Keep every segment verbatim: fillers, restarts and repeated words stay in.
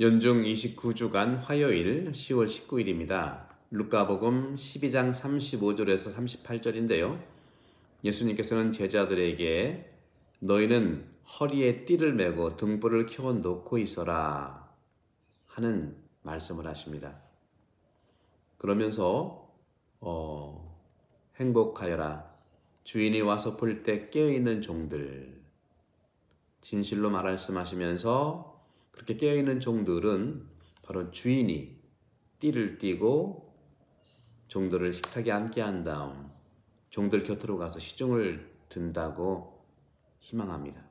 연중 이십구 주간 화요일 시월 십구일입니다. 루카복음 십이 장 삼십오 절에서 삼십팔 절인데요. 예수님께서는 제자들에게 너희는 허리에 띠를 메고 등불을 켜어 놓고 있어라 하는 말씀을 하십니다. 그러면서 어, 행복하여라. 주인이 와서 볼 때 깨어있는 종들. 진실로 말씀하시면서 그렇게 깨어있는 종들은 바로 주인이 띠를 띠고 종들을 식탁에 앉게 한 다음 종들 곁으로 가서 시중을 든다고 희망합니다.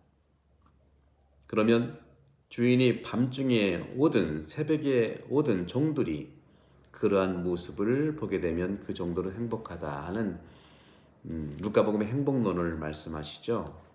그러면 주인이 밤중에 오든 새벽에 오든 종들이 그러한 모습을 보게 되면 그 종들은 행복하다 하는 음, 루카복음의 행복론을 말씀하시죠.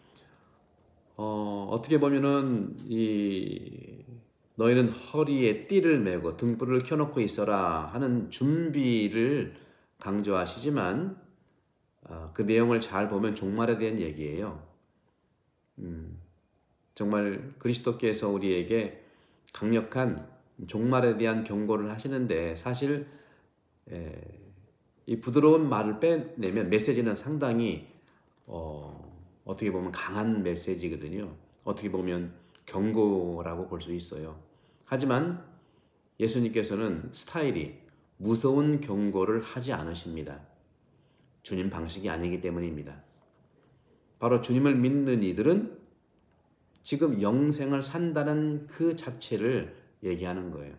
어, 어떻게 보면은 이 너희는 허리에 띠를 메고 등불을 켜놓고 있어라 하는 준비를 강조하시지만 어, 그 내용을 잘 보면 종말에 대한 얘기예요. 음, 정말 그리스도께서 우리에게 강력한 종말에 대한 경고를 하시는데 사실 에, 이 부드러운 말을 빼내면 메시지는 상당히 어, 어떻게 보면 강한 메시지거든요. 어떻게 보면 경고라고 볼 수 있어요. 하지만 예수님께서는 스타일이 무서운 경고를 하지 않으십니다. 주님 방식이 아니기 때문입니다. 바로 주님을 믿는 이들은 지금 영생을 산다는 그 자체를 얘기하는 거예요.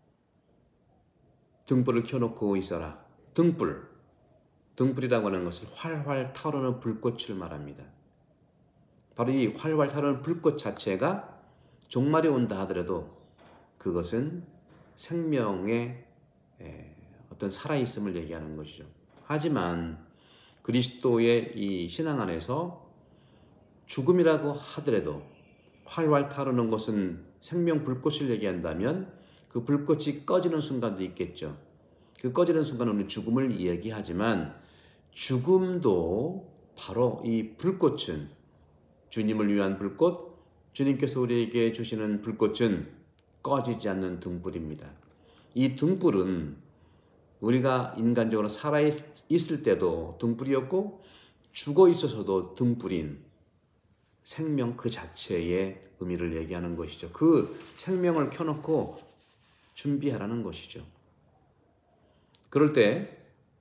등불을 켜놓고 있어라. 등불. 등불이라고 하는 것은 활활 타오르는 불꽃을 말합니다. 바로 이 활활 타오르는 불꽃 자체가 종말이 온다 하더라도 그것은 생명의 어떤 살아있음을 얘기하는 것이죠. 하지만 그리스도의 이 신앙 안에서 죽음이라고 하더라도 활활 타오르는 것은 생명 불꽃을 얘기한다면 그 불꽃이 꺼지는 순간도 있겠죠. 그 꺼지는 순간은 우리는 죽음을 이야기하지만 죽음도 바로 이 불꽃은 주님을 위한 불꽃, 주님께서 우리에게 주시는 불꽃은 꺼지지 않는 등불입니다. 이 등불은 우리가 인간적으로 살아있을 때도 등불이었고 죽어 있어서도 등불인 생명 그 자체의 의미를 얘기하는 것이죠. 그 생명을 켜놓고 준비하라는 것이죠. 그럴 때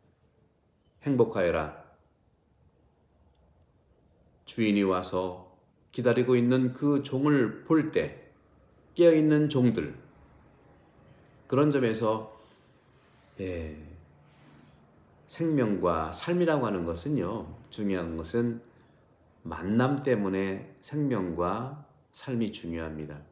행복하여라. 주인이 와서 기다리고 있는 그 종을 볼 때 깨어있는 종들, 그런 점에서 예, 생명과 삶이라고 하는 것은요, 중요한 것은 만남 때문에 생명과 삶이 중요합니다.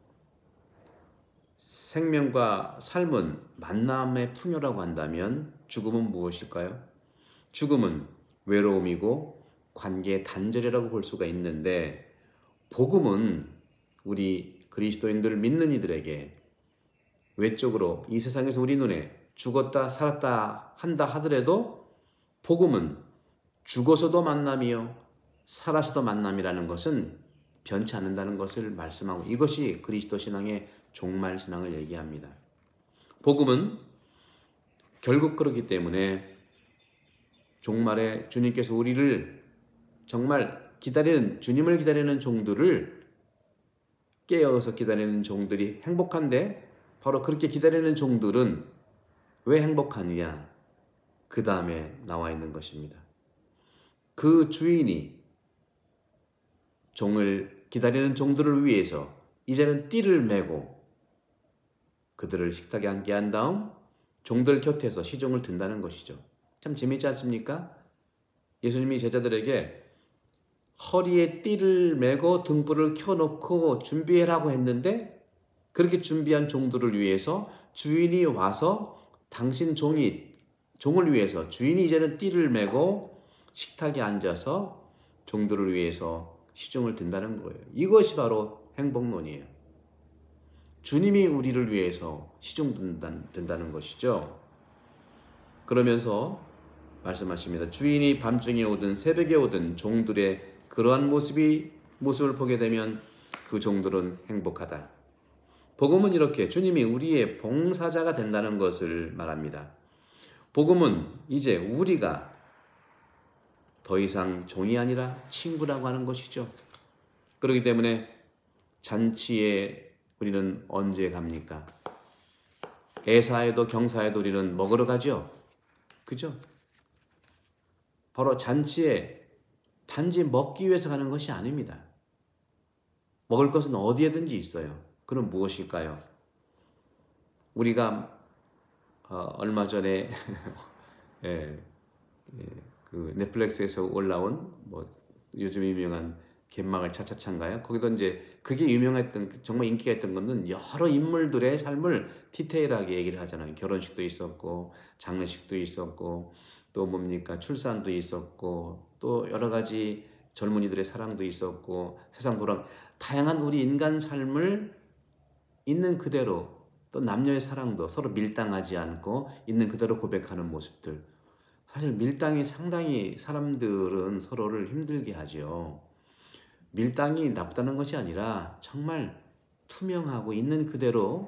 생명과 삶은 만남의 풍요라고 한다면 죽음은 무엇일까요? 죽음은 외로움이고 관계의 단절이라고 볼 수가 있는데 복음은 우리 그리스도인들 믿는 이들에게 외적으로 이 세상에서 우리 눈에 죽었다 살았다 한다 하더라도 복음은 죽어서도 만남이요 살아서도 만남이라는 것은 변치 않는다는 것을 말씀하고 이것이 그리스도 신앙의 종말 신앙을 얘기합니다. 복음은 결국 그렇기 때문에 종말에 주님께서 우리를 정말 기다리는 주님을 기다리는 종들을 깨어서 기다리는 종들이 행복한데 바로 그렇게 기다리는 종들은 왜 행복하느냐? 그 다음에 나와 있는 것입니다. 그 주인이 종을 기다리는 종들을 위해서 이제는 띠를 메고 그들을 식탁에 앉게 한 다음 종들 곁에서 시종을 든다는 것이죠. 참 재미있지 않습니까? 예수님이 제자들에게 허리에 띠를 메고 등불을 켜놓고 준비해라고 했는데 그렇게 준비한 종들을 위해서 주인이 와서 당신 종이 종을 위해서 주인이 이제는 띠를 메고 식탁에 앉아서 종들을 위해서 시중을 든다는 거예요. 이것이 바로 행복론이에요. 주님이 우리를 위해서 시중 든다는 것이죠. 그러면서 말씀하십니다. 주인이 밤중에 오든 새벽에 오든 종들의 그러한 모습이 모습을 보게 되면 그 종들은 행복하다. 복음은 이렇게 주님이 우리의 봉사자가 된다는 것을 말합니다. 복음은 이제 우리가 더 이상 종이 아니라 친구라고 하는 것이죠. 그렇기 때문에 잔치에 우리는 언제 갑니까? 애사에도 경사에도 우리는 먹으러 가죠. 그죠? 바로 잔치에 단지 먹기 위해서 가는 것이 아닙니다. 먹을 것은 어디에든지 있어요. 그럼 무엇일까요? 우리가 어, 얼마 전에 예, 예, 그 넷플릭스에서 올라온 뭐 요즘 유명한 갯마을 차차차인가요? 거기도 이제 그게 유명했던 정말 인기가 있던 것은 여러 인물들의 삶을 디테일하게 얘기를 하잖아요. 결혼식도 있었고 장례식도 있었고 또 뭡니까 출산도 있었고 또 여러 가지 젊은이들의 사랑도 있었고 세상 돌아 다양한 우리 인간 삶을 있는 그대로 또 남녀의 사랑도 서로 밀당하지 않고 있는 그대로 고백하는 모습들. 사실 밀당이 상당히 사람들은 서로를 힘들게 하죠. 밀당이 나쁘다는 것이 아니라 정말 투명하고 있는 그대로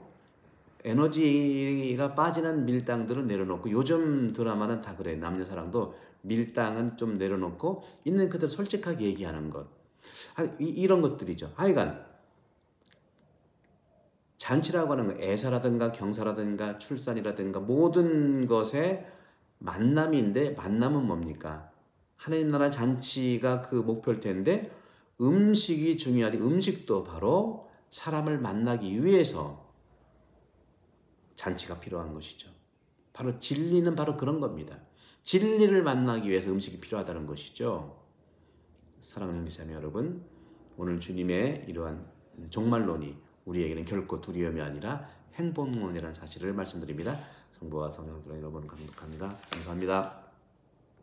에너지가 빠지는 밀당들을 내려놓고 요즘 드라마는 다 그래. 남녀 사랑도 밀당은 좀 내려놓고 있는 그대로 솔직하게 얘기하는 것. 이런 것들이죠. 하여간 잔치라고 하는 건 애사라든가 경사라든가 출산이라든가 모든 것의 만남인데 만남은 뭡니까? 하나님 나라 잔치가 그 목표일 텐데 음식이 중요하지. 음식도 바로 사람을 만나기 위해서 잔치가 필요한 것이죠. 바로 진리는 바로 그런 겁니다. 진리를 만나기 위해서 음식이 필요하다는 것이죠. 사랑하는 형제자매 여러분, 오늘 주님의 이러한 종말론이 우리에게는 결코 두려움이 아니라 행복론이라는 사실을 말씀드립니다. 성부와 성령으로 여러분 감독합니다. 감사합니다.